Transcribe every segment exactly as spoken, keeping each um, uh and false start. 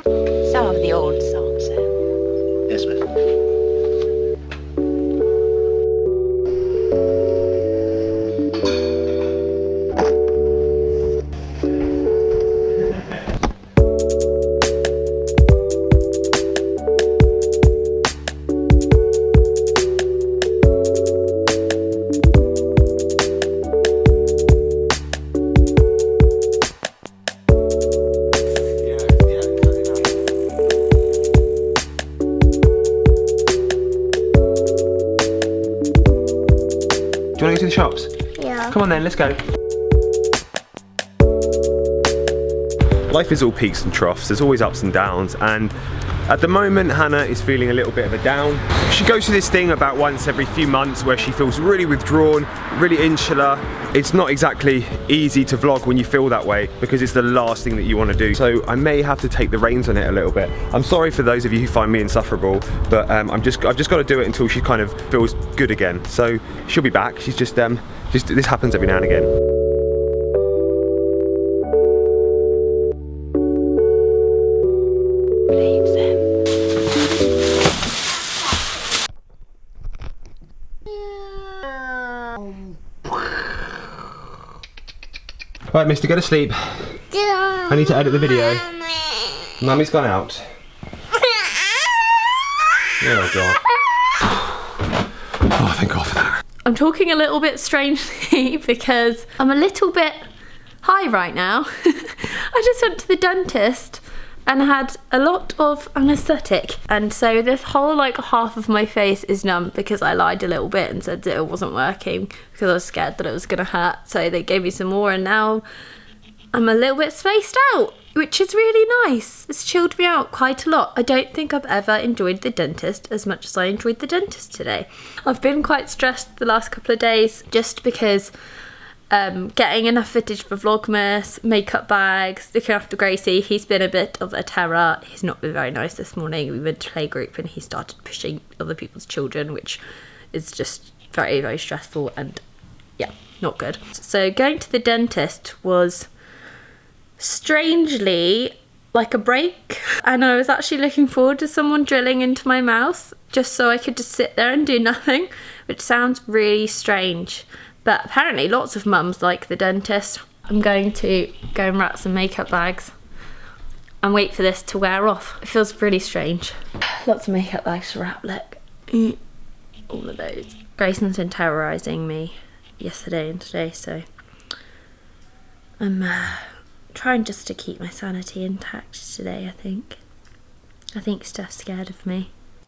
Some of the old songs, sir. Yes, ma'am. Do you want to go to the shops? Yeah. Come on then, let's go. Life is all peaks and troughs, there's always ups and downs, and at the moment Hannah is feeling a little bit of a down. She goes through this thing about once every few months where she feels really withdrawn, really insular. It's not exactly easy to vlog when you feel that way because it's the last thing that you want to do. So I may have to take the reins on it a little bit. I'm sorry for those of you who find me insufferable, but um, I'm just, I've just got to do it until she kind of feels good again. So she'll be back. She's just, um, just this happens every now and again. Right, mister, go to sleep. I need to edit the video. Mummy's gone out. Oh, God. Oh, thank God for that. I'm talking a little bit strangely because I'm a little bit high right now. I just went to the dentist and had a lot of anaesthetic, and so this whole like half of my face is numb because I lied a little bit and said that it wasn't working because I was scared that it was gonna hurt. So they gave me some more and now I'm a little bit spaced out, which is really nice. It's chilled me out quite a lot. I don't think I've ever enjoyed the dentist as much as I enjoyed the dentist today. I've been quite stressed the last couple of days just because Um, getting enough footage for Vlogmas, makeup bags, looking after Gracie. He's been a bit of a terror. He's not been very nice this morning. We went to playgroup and he started pushing other people's children, which is just very, very stressful and yeah, not good. So going to the dentist was strangely like a break, and I was actually looking forward to someone drilling into my mouth just so I could just sit there and do nothing, which sounds really strange. But apparently lots of mums like the dentist. I'm going to go and wrap some makeup bags and wait for this to wear off. It feels really strange. Lots of makeup bags to wrap, look. All of those. Grayson's been terrorising me yesterday and today, so I'm uh, trying just to keep my sanity intact today, I think. I think Steph's scared of me.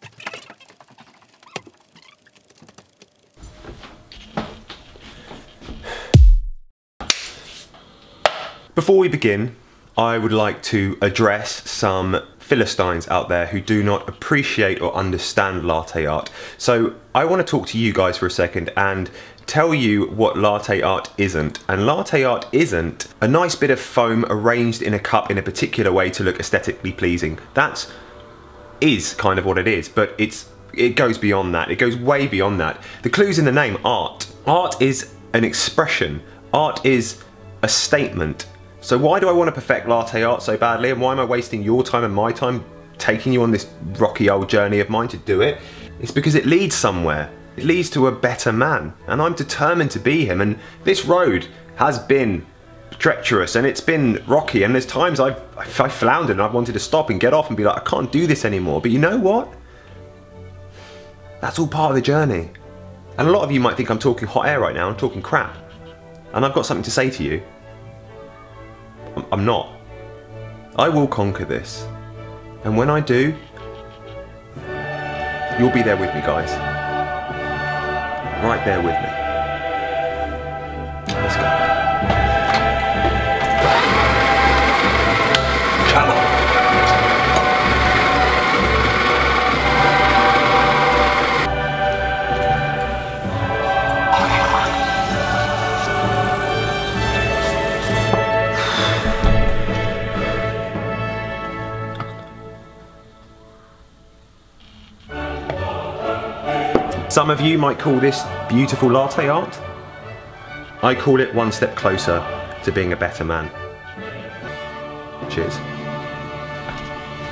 Before we begin, I would like to address some Philistines out there who do not appreciate or understand latte art. So I want to talk to you guys for a second and tell you what latte art isn't. And latte art isn't a nice bit of foam arranged in a cup in a particular way to look aesthetically pleasing. That is kind of what it is, but it's it goes beyond that. It goes way beyond that. The clue's in the name, art. Art is an expression. Art is a statement. So why do I want to perfect latte art so badly, and why am I wasting your time and my time taking you on this rocky old journey of mine to do it? It's because it leads somewhere. It leads to a better man, and I'm determined to be him. And this road has been treacherous and it's been rocky, and there's times I've, I've floundered and I've wanted to stop and get off and be like, I can't do this anymore. But you know what? That's all part of the journey. And a lot of you might think I'm talking hot air right now, I'm talking crap. And I've got something to say to you. I'm not. I will conquer this. And when I do, you'll be there with me, guys. Right there with me. Let's go. Come on. Some of you might call this beautiful latte art. I call it one step closer to being a better man. Cheers.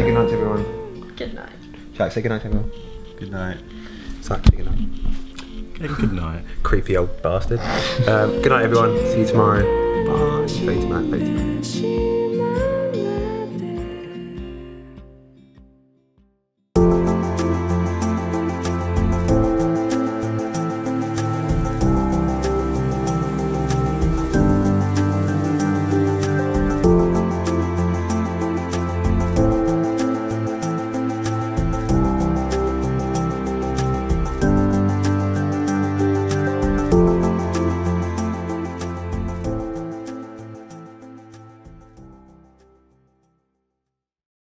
say goodnight to everyone. Good night. Jack, say goodnight to everyone. Good night. Zach, say goodnight. Good night. Creepy old bastard. Um, good night, everyone. See you tomorrow. Bye.